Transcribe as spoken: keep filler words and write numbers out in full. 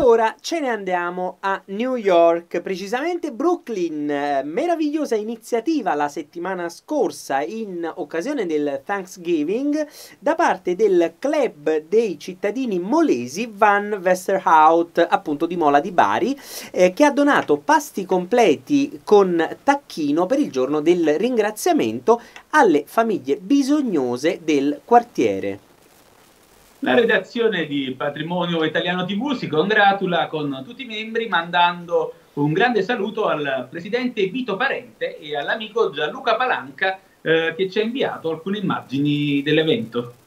ora ce ne andiamo a New York, precisamente Brooklyn. Eh, Meravigliosa iniziativa la settimana scorsa in occasione del Thanksgiving da parte del club dei cittadini molesi Van Westerhout, appunto di Mola di Bari, eh, che ha donato pasti completi con tacchino per il giorno del ringraziamento alle famiglie bisognose del quartiere. La redazione di Patrimonio Italiano T V si congratula con tutti i membri mandando un grande saluto al presidente Vito Parente e all'amico Gianluca Palanca eh, che ci ha inviato alcune immagini dell'evento.